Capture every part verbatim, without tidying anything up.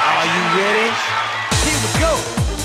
Are you ready? Here we go.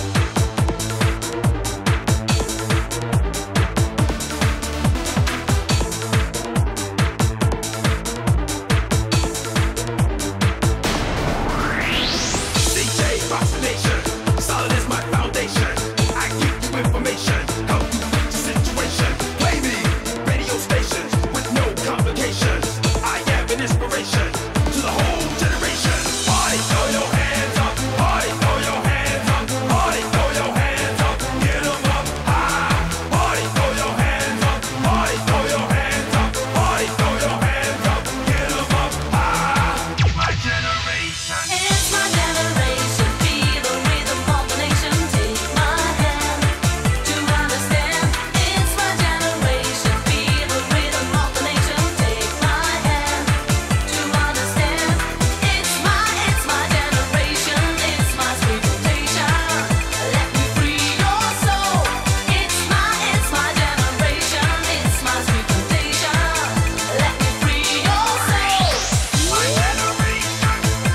D J Box Nation, solid is my foundation. I give you information, help you fix your situation. Play me, radio stations with no complications. I am an inspiration to the whole generation. Party, throw your hands up. Party, throw your hands up. Party, throw your hands up. Get 'em up high. Party, throw your hands up. Party, throw your hands up. Party, throw your hands up. Get 'em up high. My generation. It's my generation, feel the rhythm of the nation. Take my hand to understand. It's my generation, feel the rhythm of the nation. Take my hand to understand. It's my, it's my generation, it's my sweet temptation. Let me free your soul. It's my, it's my generation, it's my sweet temptation. Let me free your soul. My generation.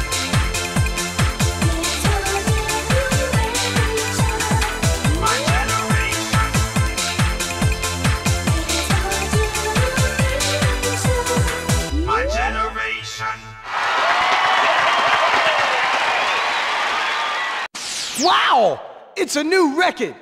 My generation. My generation. Wow! It's a new record.